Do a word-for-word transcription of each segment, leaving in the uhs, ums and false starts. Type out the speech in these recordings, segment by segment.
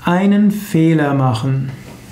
Einen Fehler machen.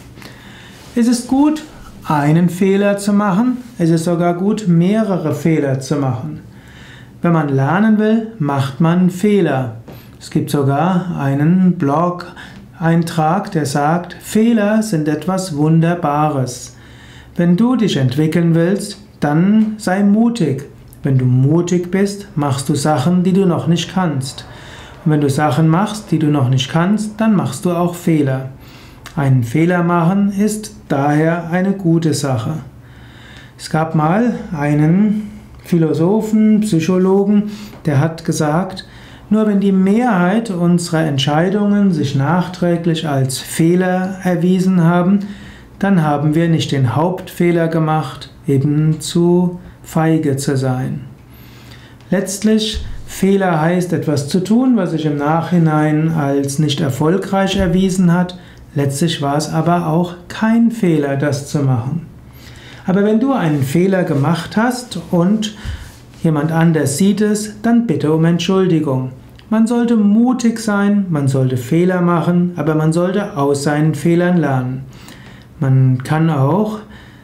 Es ist gut, einen Fehler zu machen. Es ist sogar gut, mehrere Fehler zu machen. Wenn man lernen will, macht man Fehler. Es gibt sogar einen Blog-Eintrag, der sagt, Fehler sind etwas Wunderbares. Wenn du dich entwickeln willst, dann sei mutig. Wenn du mutig bist, machst du Sachen, die du noch nicht kannst. Und wenn du Sachen machst, die du noch nicht kannst, dann machst du auch Fehler. Einen Fehler machen ist daher eine gute Sache. Es gab mal einen Philosophen, Psychologen, der hat gesagt, nur wenn die Mehrheit unserer Entscheidungen sich nachträglich als Fehler erwiesen haben, dann haben wir nicht den Hauptfehler gemacht, eben zu feige zu sein. Letztlich, Fehler heißt etwas zu tun, was sich im Nachhinein als nicht erfolgreich erwiesen hat. Letztlich war es aber auch kein Fehler, das zu machen. Aber wenn du einen Fehler gemacht hast und jemand anders sieht es, dann bitte um Entschuldigung. Man sollte mutig sein, man sollte Fehler machen, aber man sollte aus seinen Fehlern lernen. Man kann auch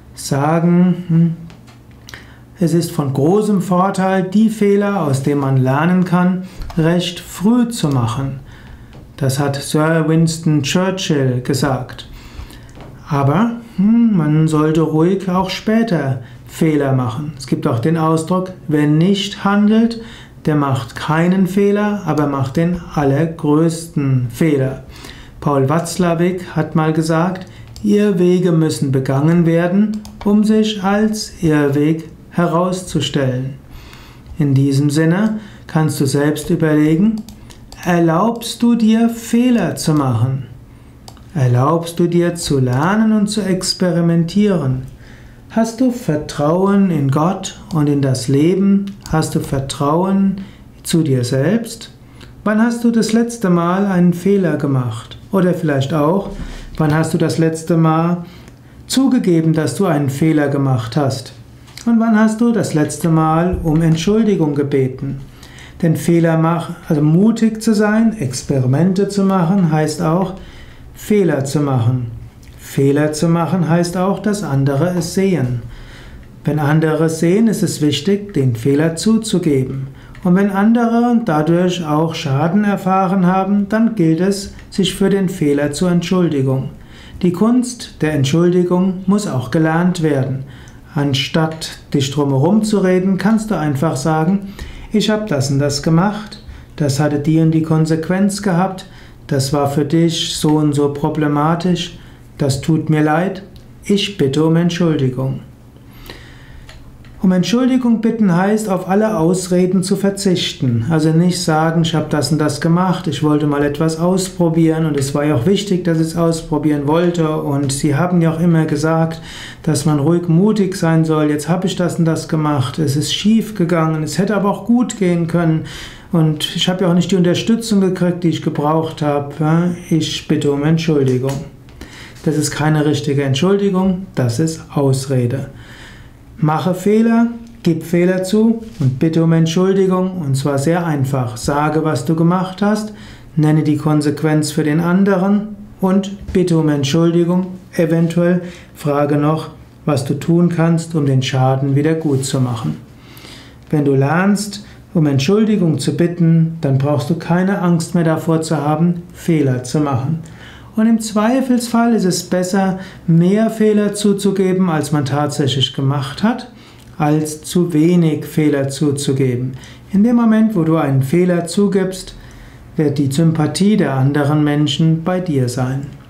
sagen, es ist von großem Vorteil, die Fehler, aus denen man lernen kann, recht früh zu machen. Das hat Sir Winston Churchill gesagt. Aber hm, man sollte ruhig auch später Fehler machen. Es gibt auch den Ausdruck, wer nicht handelt, der macht keinen Fehler, aber macht den allergrößten Fehler. Paul Watzlawick hat mal gesagt, Irrwege müssen begangen werden, um sich als Irrweg herauszustellen. In diesem Sinne kannst du selbst überlegen, erlaubst du dir Fehler zu machen? Erlaubst du dir zu lernen und zu experimentieren? Hast du Vertrauen in Gott und in das Leben? Hast du Vertrauen zu dir selbst? Wann hast du das letzte Mal einen Fehler gemacht? Oder vielleicht auch, wann hast du das letzte Mal zugegeben, dass du einen Fehler gemacht hast? Und wann hast du das letzte Mal um Entschuldigung gebeten? Denn Fehler machen, also mutig zu sein, Experimente zu machen, heißt auch, Fehler zu machen. Fehler zu machen heißt auch, dass andere es sehen. Wenn andere es sehen, ist es wichtig, den Fehler zuzugeben. Und wenn andere dadurch auch Schaden erfahren haben, dann gilt es, sich für den Fehler zu entschuldigen. Die Kunst der Entschuldigung muss auch gelernt werden. Anstatt dich drumherum zu reden, kannst du einfach sagen, ich habe das und das gemacht, das hatte die und die Konsequenz gehabt, das war für dich so und so problematisch, das tut mir leid, ich bitte um Entschuldigung. Um Entschuldigung bitten heißt, auf alle Ausreden zu verzichten. Also nicht sagen, ich habe das und das gemacht, ich wollte mal etwas ausprobieren und es war ja auch wichtig, dass ich es ausprobieren wollte und Sie haben ja auch immer gesagt, dass man ruhig mutig sein soll, jetzt habe ich das und das gemacht, es ist schief gegangen, es hätte aber auch gut gehen können und ich habe ja auch nicht die Unterstützung gekriegt, die ich gebraucht habe. Ich bitte um Entschuldigung. Das ist keine richtige Entschuldigung, das ist Ausrede. Mache Fehler, gib Fehler zu und bitte um Entschuldigung, und zwar sehr einfach. Sage, was du gemacht hast, nenne die Konsequenz für den anderen und bitte um Entschuldigung. Eventuell frage noch, was du tun kannst, um den Schaden wieder gut zu machen. Wenn du lernst, um Entschuldigung zu bitten, dann brauchst du keine Angst mehr davor zu haben, Fehler zu machen. Und im Zweifelsfall ist es besser, mehr Fehler zuzugeben, als man tatsächlich gemacht hat, als zu wenig Fehler zuzugeben. In dem Moment, wo du einen Fehler zugibst, wird die Sympathie der anderen Menschen bei dir sein.